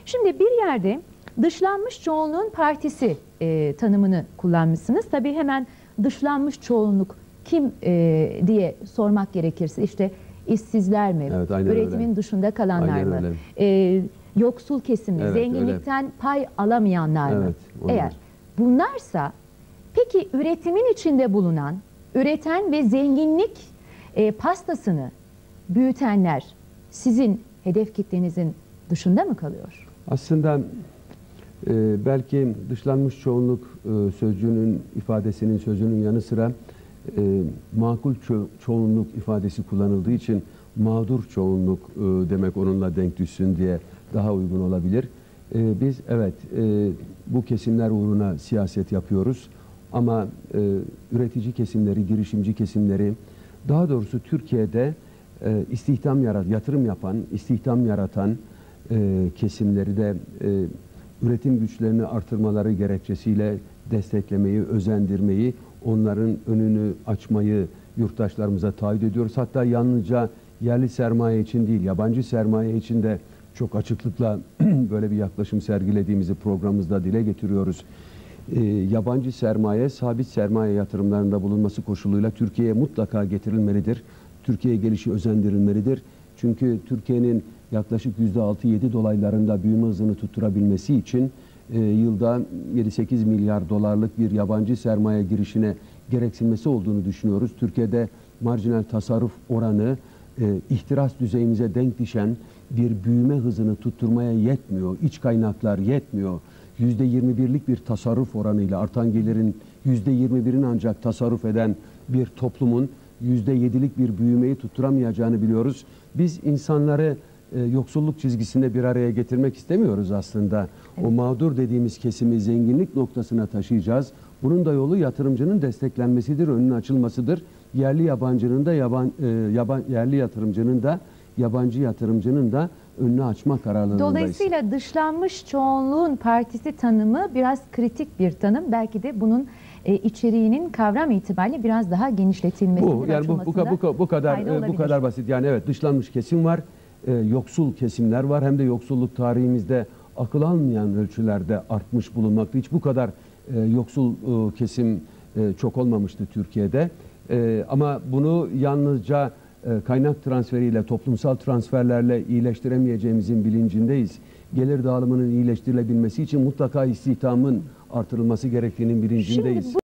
Şimdi bir yerde dışlanmış çoğunluğun partisi tanımını kullanmışsınız. Tabii hemen dışlanmış çoğunluk kim diye sormak gerekirse işte işsizler mi, evet, üretimin öyle. dışında kalanlar Aynen mı, öyle. yoksul kesimler, Evet, zenginlikten pay alamayanlar mı? Evet, onlar. Eğer bunlarsa peki üretimin içinde bulunan, üreten ve zenginlik pastasını büyütenler sizin hedef kitlenizin dışında mı kalıyor? Aslında belki dışlanmış çoğunluk sözcüğünün ifadesinin sözünün yanı sıra makul çoğunluk ifadesi kullanıldığı için mağdur çoğunluk demek onunla denk düşsün diye daha uygun olabilir. Biz evet bu kesimler uğruna siyaset yapıyoruz ama üretici kesimleri, girişimci kesimleri, daha doğrusu Türkiye'de yatırım yapan, istihdam yaratan kesimleri de üretim güçlerini artırmaları gerekçesiyle desteklemeyi, özendirmeyi, onların önünü açmayı yurttaşlarımıza taahhüt ediyoruz. Hatta yalnızca yerli sermaye için değil, yabancı sermaye için de çok açıklıkla böyle bir yaklaşım sergilediğimizi programımızda dile getiriyoruz. Yabancı sermaye, sabit sermaye yatırımlarında bulunması koşuluyla Türkiye'ye mutlaka getirilmelidir. Türkiye'ye gelişi özendirilmelidir. Çünkü Türkiye'nin yaklaşık %6-7 dolaylarında büyüme hızını tutturabilmesi için yılda 7-8 milyar dolarlık bir yabancı sermaye girişine gereksinmesi olduğunu düşünüyoruz. Türkiye'de marjinal tasarruf oranı ihtiras düzeyimize denk düşen bir büyüme hızını tutturmaya yetmiyor. İç kaynaklar yetmiyor. %21'lik bir tasarruf oranıyla artan gelirin %21'ini ancak tasarruf eden bir toplumun %7'lik bir büyümeyi tutturamayacağını biliyoruz. Biz insanları yoksulluk çizgisinde bir araya getirmek istemiyoruz aslında. Evet. O mağdur dediğimiz kesimi zenginlik noktasına taşıyacağız. Bunun da yolu yatırımcının desteklenmesidir, önünün açılmasıdır. Yerli yabancının da yerli yatırımcının da yabancı yatırımcının da önünü açma kararlılığındayız. Dolayısıyla dışlanmış çoğunluğun partisi tanımı biraz kritik bir tanım. Belki de bunun içeriğinin kavram itibariyle biraz daha genişletilmesidir. Yani bu kadar basit. Yani evet, dışlanmış kesim var, yoksul kesimler var. Hem de yoksulluk tarihimizde akıl almayan ölçülerde artmış bulunmakta. Hiç bu kadar yoksul kesim çok olmamıştı Türkiye'de. Ama bunu yalnızca kaynak transferiyle, toplumsal transferlerle iyileştiremeyeceğimizin bilincindeyiz. Gelir dağılımının iyileştirilebilmesi için mutlaka istihdamın artırılması gerektiğinin bilincindeyiz.